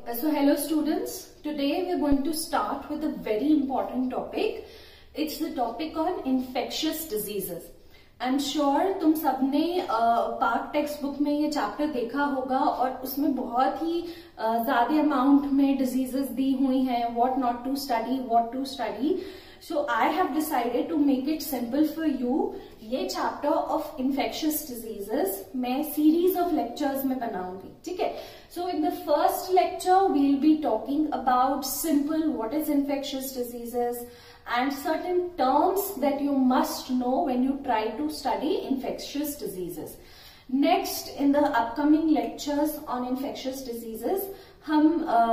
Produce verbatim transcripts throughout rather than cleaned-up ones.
So hello students, today we are going to start with a very important topic. It's the topic on infectious diseases. I'm sure तुम सबने part text book में ये chapter देखा होगा और उसमें बहुत ही ज्यादा अमाउंट में डिजीजेस दी हुई हैं, what not to study, what to study. So I have decided to make it simple for you. ये चैप्टर ऑफ infectious diseases मैं सीरीज ऑफ लेक्चर्स में बनाऊंगी, ठीक है? So in the first lecture we'll be talking about simple what is infectious diseases and certain terms that you must know when you try to study infectious diseases. Next, in the upcoming lectures on infectious diseases, हम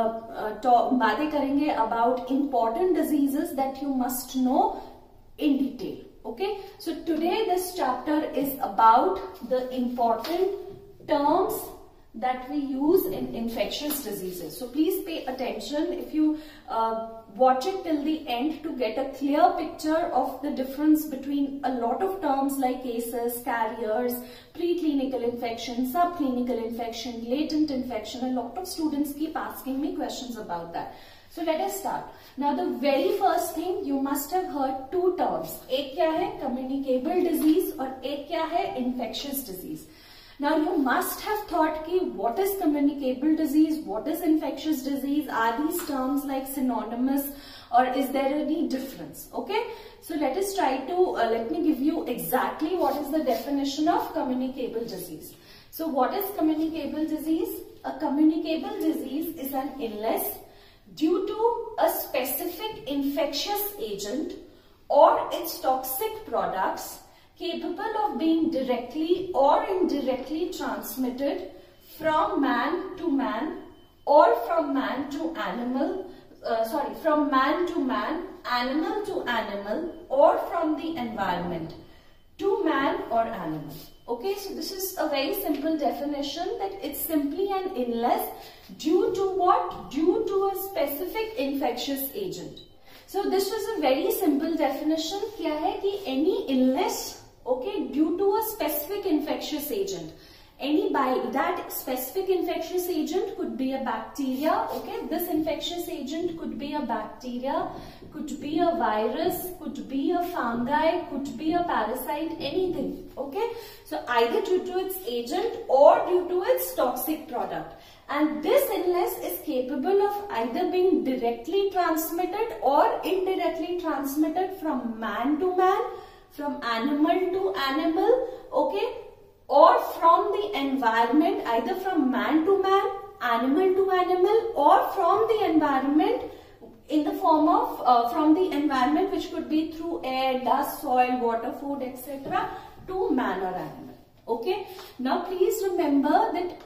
बातें करेंगे about important diseases that you must know in detail. Okay, so today this chapter is about the important terms that we use in infectious diseases. So please pay attention if you uh, watch it till the end to get a clear picture of the difference between a lot of terms like cases, carriers, preclinical infection, subclinical infection, latent infection. A lot of students keep asking me questions about that. So let us start. Now the very first thing you must have heard two terms. एक क्या है communicable disease और एक क्या है infectious disease. Now you must have thought ki what is communicable disease, what is infectious disease, are these terms like synonymous or is there any difference? Okay, so let us try to, uh, let me give you exactly what is the definition of communicable disease. So what is communicable disease? A communicable disease is an illness due to a specific infectious agent or its toxic products capable of being directly or indirectly transmitted from man to man or from man to animal, uh, sorry, from man to man, animal to animal or from the environment to man or animal. Okay, so this is a very simple definition that it's simply an illness due to what? Due to a specific infectious agent. So this was a very simple definition. क्या है कि any illness, okay, due to a specific infectious agent. Any by that specific infectious agent could be a bacteria, okay, this infectious agent could be a bacteria, could be a virus, could be a fungi, could be a parasite, anything, okay. So either due to its agent or due to its toxic product. And this illness is capable of either being directly transmitted or indirectly transmitted from man to man, from animal to animal, okay, or from the environment, either from man to man, animal to animal, or from the environment in the form of, uh, from the environment which could be through air, dust, soil, water, food, et cetera to man or animal, okay. Now please remember that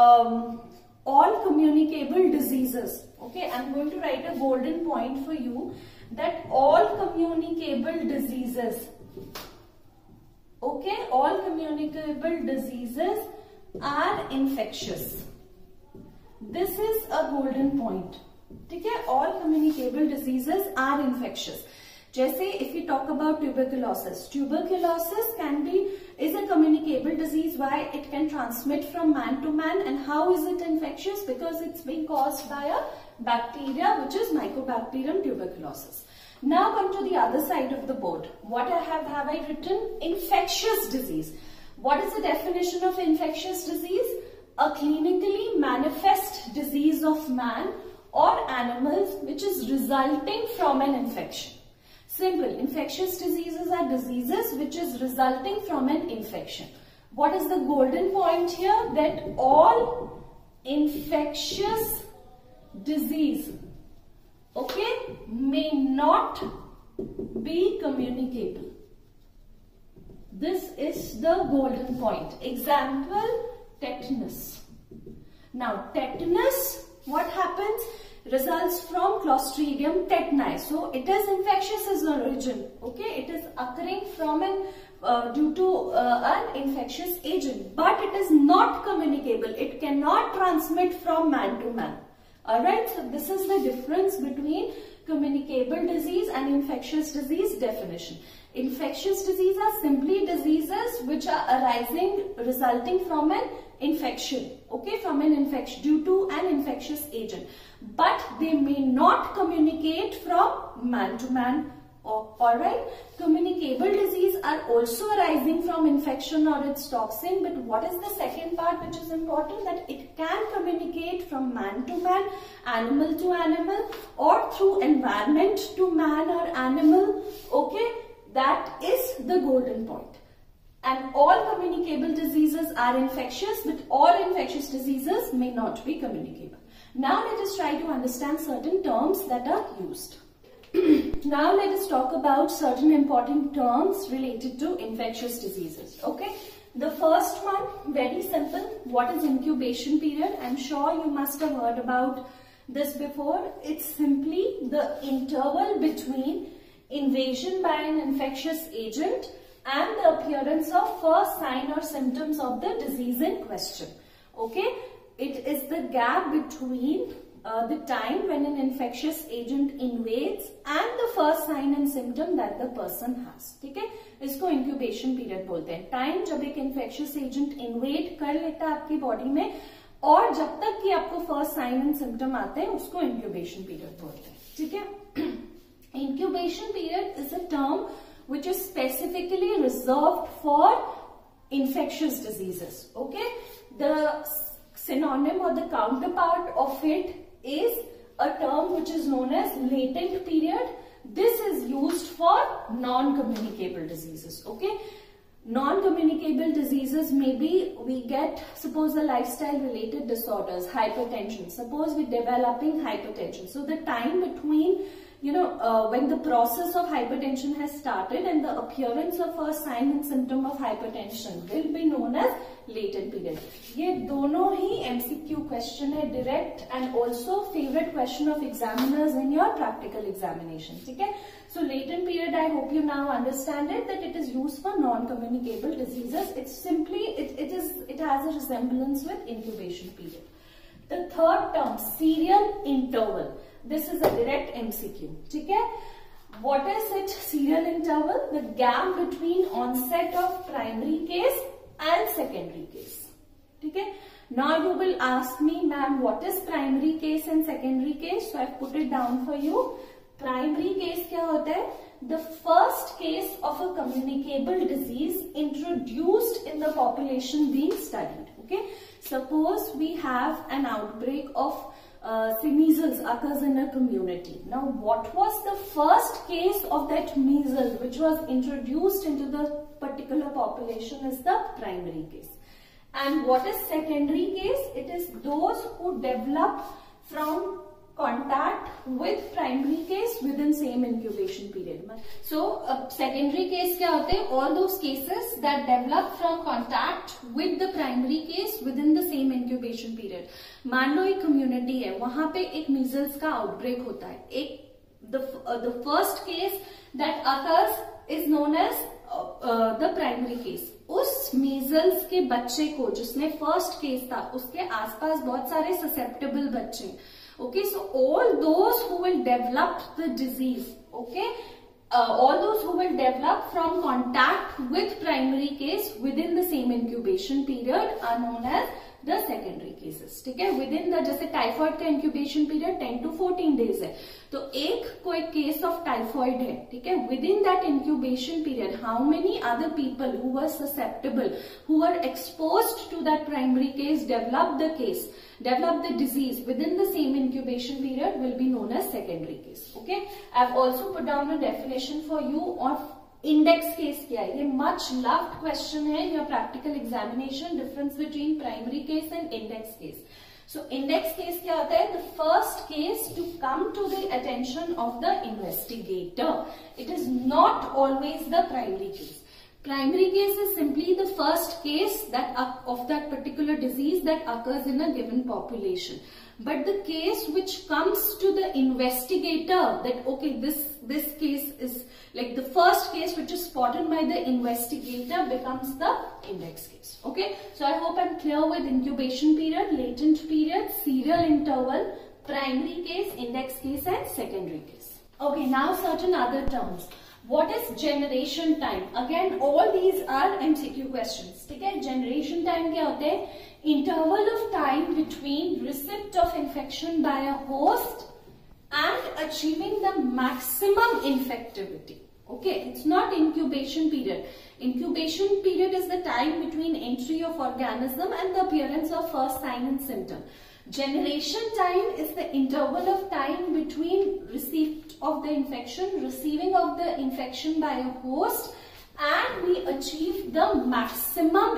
um, all communicable diseases, okay, I'm going to write a golden point for you, that all communicable diseases, okay, all communicable diseases are infectious. This is a golden point. ठीक है, all communicable diseases are infectious. जैसे if we talk about tuberculosis, tuberculosis can be is a communicable disease. Why? It can transmit from man to man. And how is it infectious? Because it's being caused by a bacteria which is Mycobacterium tuberculosis. Now come to the other side of the board. What I have, have I written? Infectious disease. What is the definition of infectious disease? A clinically manifest disease of man or animals which is resulting from an infection. Simple. Infectious diseases are diseases which is resulting from an infection. What is the golden point here? That all infectious disease, okay, may not be communicable. This is the golden point. Example, tetanus. Now, tetanus, what happens? Results from Clostridium tetani. So, it is infectious as origin. Okay, it is occurring from an uh, due to uh, an infectious agent, but it is not communicable. It cannot transmit from man to man. Alright, so this is the difference between communicable disease and infectious disease definition. Infectious disease are simply diseases which are arising, resulting from an infection, okay, from an infection, due to an infectious agent. But they may not communicate from man to man. Oh, alright, communicable disease are also arising from infection or its toxin, but what is the second part which is important? That it can communicate from man to man, animal to animal, or through environment to man or animal, okay, that is the golden point. And all communicable diseases are infectious, but all infectious diseases may not be communicable. Now let us try to understand certain terms that are used. Now let us talk about certain important terms related to infectious diseases. Okay, the first one, very simple. What is incubation period? I'm sure you must have heard about this before. It's simply the interval between invasion by an infectious agent and the appearance of first sign or symptoms of the disease in question. Okay, it is the gap between Uh, the time when an infectious agent invades and the first sign and symptom that the person has. ठीक है, इसको incubation period बोलते हैं. Time जब एक infectious agent invade कर लेता है आपकी बॉडी में और जब तक कि आपको first sign and symptom आते हैं उसको incubation period बोलते हैं. ठीक है, incubation period is a term which is specifically reserved for infectious diseases. Okay, the synonym or the counterpart of it is a term which is known as latent period. This is used for non-communicable diseases. Okay, non-communicable diseases maybe we get, suppose the lifestyle related disorders, hypertension. Suppose we're developing hypertension. So the time between, you know, uh, when the process of hypertension has started and the appearance of a sign and symptom of hypertension will be known as latent period. ये दोनों ही M C Q question है, direct and also favorite question of examiners in your practical examination. ठीक है? So latent period, I hope you now understand it, that it is used for non-communicable diseases. It's simply, it, it is, it has a resemblance with incubation period. The third term, serial interval. This is a direct M C Q. ठीक है? What is it? Serial interval, the gap between onset of primary case and secondary case. ठीक है? Now you will ask me, ma'am, what is primary case and secondary case? So I have put it down for you. Primary case क्या होता है? The first case of a communicable disease introduced in the population being studied. Okay? Suppose we have an outbreak of uh, say measles occurs in a community. Now what was the first case of that measles which was introduced into the particular population is the primary case. And what is secondary case? It is those who develop from contact with primary case within same incubation period. So uh, secondary case क्या होते हैं? All those cases that develop from contact with the primary case within the same incubation period. मान लो एक community है, वहां पे एक measles का outbreak होता है. एक the uh, the first case that occurs is known as uh, uh, the primary case. उस measles के बच्चे को जिसमें first case था, उसके आसपास बहुत सारे susceptible बच्चे. Okay, so all those who will develop the disease, okay, uh, all those who will develop from contact with primary case within the same incubation period are known as the secondary cases. ठीक है, within the जैसे typhoid का incubation period ten to fourteen days है, तो एक कोई case of typhoid है, ठीक है, within that incubation period, how many other people who were susceptible, who were exposed to that primary case, developed the case, developed the disease within the same incubation period will be known as secondary case. Okay, I've also put down a definition for you of index case क्या है. ये much loved question है your practical examination, difference between primary case and index case. So index case क्या होता है? The first case to come to the attention of the investigator. It is not always the primary case. Primary case is simply the first case that of that particular disease that occurs in a given population. But the case which comes to the investigator, that okay, this this case is like the first case which is spotted by the investigator, becomes the index case. Okay, so I hope I'm clear with incubation period, latent period, serial interval, primary case, index case and secondary case. Okay, now certain other terms. What is generation time? Again, all these are M C Q questions. ठीक है? Generation time क्या होते हैं? Interval of time between receipt of infection by a host and achieving the maximum infectivity. Okay, it's not incubation period. Incubation period is the time between entry of organism and the appearance of first sign and symptom. Generation time is the interval of time between receipt of the infection, receiving of the infection by a host, and we achieve the maximum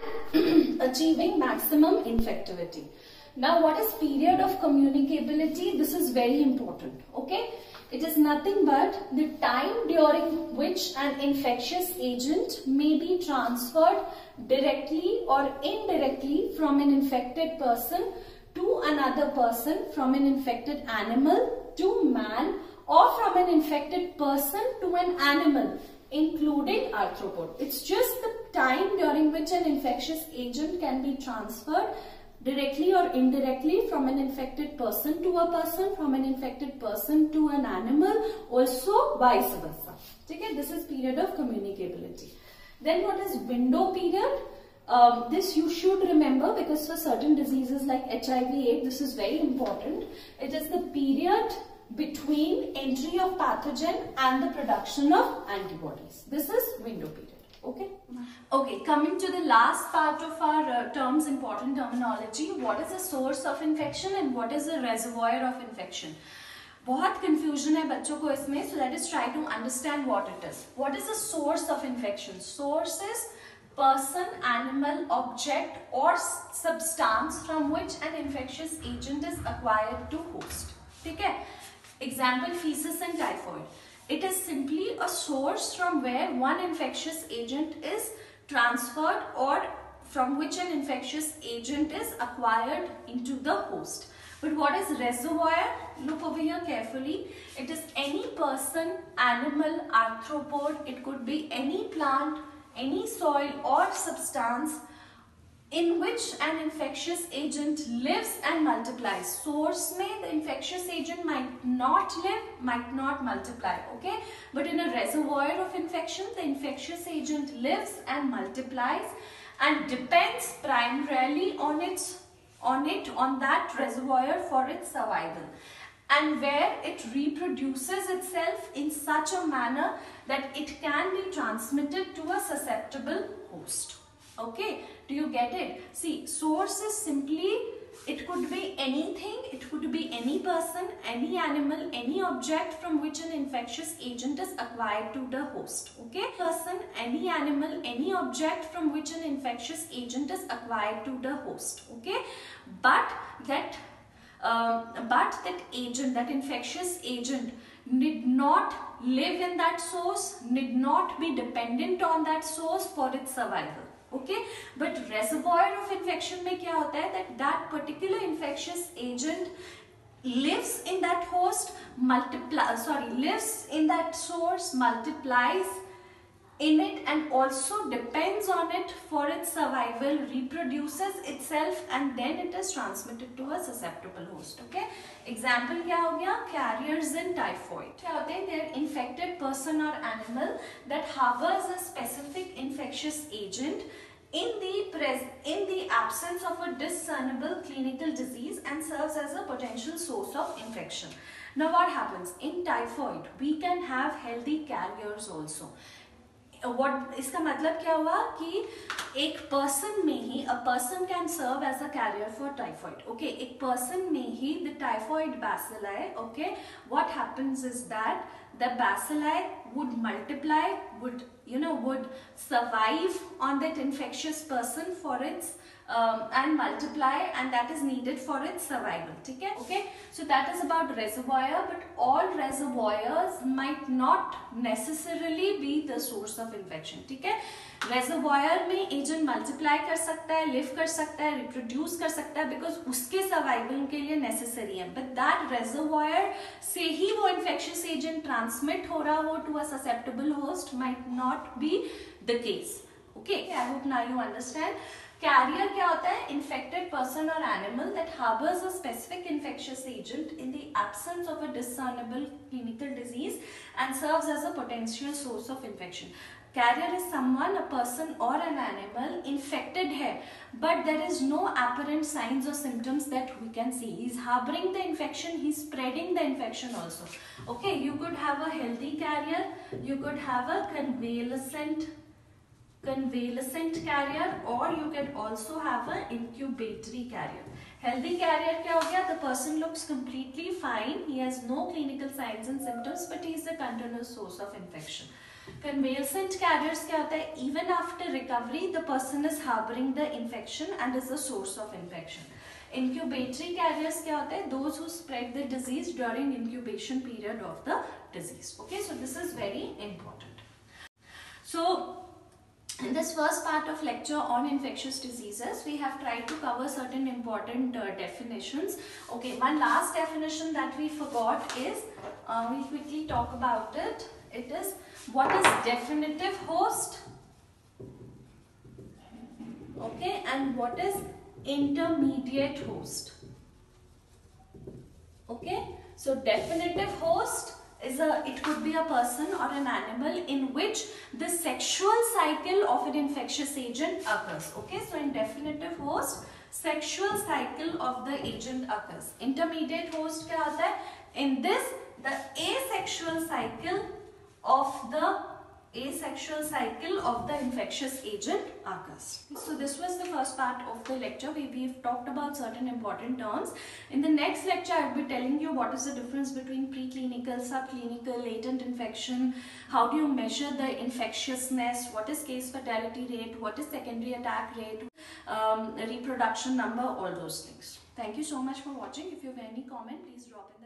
inf achieving maximum infectivity. Now, what is period of communicability? This is very important. Okay, it is nothing but the time during which an infectious agent may be transferred directly or indirectly from an infected person to another person, from an infected animal to man, or from an infected person to an animal, including arthropod. It's just the time during which an infectious agent can be transferred directly or indirectly from an infected person to a person, from an infected person to an animal, also vice versa. Okay, this is period of communicability. Then what is window period? Um, this you should remember, because for certain diseases like H I V AIDS, this is very important. It is the period between entry of pathogen and the production of antibodies. This is window period. Okay. Okay, coming to the last part of our uh, terms, important terminology. What is the source of infection and what is the reservoir of infection? बहुत confusion है बच्चों को इसमें, so let us try to understand what it is. What is the source of infection? Source is person, animal, object or substance from which an infectious agent is acquired to host. ठीक है? Example, feces and typhoid. It is simply a source from where one infectious agent is transferred or from which an infectious agent is acquired into the host. But what is reservoir? Look over here carefully. It is any person, animal, arthropod. It could be any plant, any soil or substance in which an infectious agent lives and multiplies. Source में the infectious agent might not live, might not multiply, okay? But in a reservoir of infection, the infectious agent lives and multiplies and depends primarily on its, on it, on that reservoir for its survival. And where it reproduces itself in such a manner that it can be transmitted to a susceptible host. Okay, do you get it? See, source is simply, it could be anything, it could be any person, any animal, any object from which an infectious agent is acquired to the host. Okay, person, any animal, any object from which an infectious agent is acquired to the host. Okay, but that Um, but that agent, that infectious agent need not live in that source, need not be dependent on that source for its survival. Okay, but reservoir of infection में क्या होता है, that that particular infectious agent lives in that host, multiply, sorry, lives in that source, multiplies in it and also depends on it for its survival, reproduces itself and then it is transmitted to a susceptible host. Okay, example क्या हो गया, carriers in typhoid. क्या होते हैं, they are infected person or animal that harbors a specific infectious agent in the pres in the absence of a discernible clinical disease and serves as a potential source of infection. Now what happens in typhoid? We can have healthy carriers also. What इसका मतलब क्या हुआ कि एक person में ही a person can serve as a carrier for typhoid. Okay, एक person में ही the typhoid bacilli. Okay, what happens is that the bacilli would multiply, would you know would survive on that infectious person for its um, and multiply, and that is needed for its survival. ठीक है? Okay, so that is about reservoir, but all reservoirs might not necessarily be the source of infection. ठीक है? reservoir में agent multiply कर सकता है, live कर सकता है, reproduce कर सकता है, because उसके survival के लिए necessary है. But that reservoir से ही वो infectious agent transmit हो रहा हो to a susceptible host might not be the case. Okay, I hope now you understand. Carrier क्या होता है? Infected person or animal that harbors a specific infectious agent in absence of a discernible clinical disease and serves as a potential source of infection. Carrier is someone, a person or an animal infected है, but there is no apparent signs or symptoms that we can see. He is harboring the infection, he is spreading the infection also. Okay, you could have a healthy carrier, you could have a convalescent convalescent carrier, or you can also have an incubatory carrier. Healthy carrier क्या हो गया? The person looks completely fine, he has no clinical signs and symptoms, but he is a continuous source of infection. Convalescent carriers क्या होता है? Even after recovery, the person is harboring the infection and is a source of infection. Incubatory carriers क्या होता है? Those who spread the disease during incubation period of the disease. Okay, so this is very important. So in this first part of lecture on infectious diseases, we have tried to cover certain important uh, definitions. Okay, one last definition that we forgot is, uh, we'll quickly talk about it. It is, what is definitive host? Okay, and what is intermediate host? Okay, so definitive host is a, it could be a person or an animal in which the sexual cycle of an infectious agent occurs. Okay, so in definitive host, sexual cycle of the agent occurs. Intermediate host क्या होता है? In this, the asexual cycle of the asexual cycle of the infectious agent occurs. So this was the first part of the lecture. We, we've talked about certain important terms. In the next lecture, I'll be telling you what is the difference between preclinical, subclinical, latent infection, how do you measure the infectiousness, what is case fatality rate, what is secondary attack rate, um, reproduction number, all those things. Thank you so much for watching. If you have any comment, please drop it.